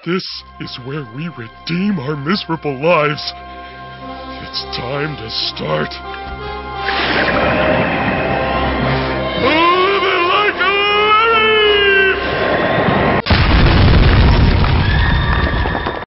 This is where we redeem our miserable lives. It's time to start.